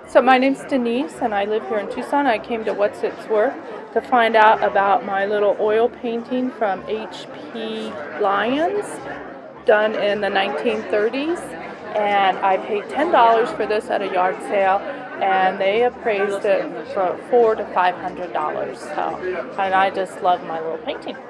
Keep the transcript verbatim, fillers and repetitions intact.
So my name's Denise and I live here in Tucson. I came to What's It's Worth to find out about my little oil painting from H P Lyons, done in the nineteen thirties. And I paid ten dollars for this at a yard sale, and they appraised it for four to five hundred dollars. So, and I just love my little painting.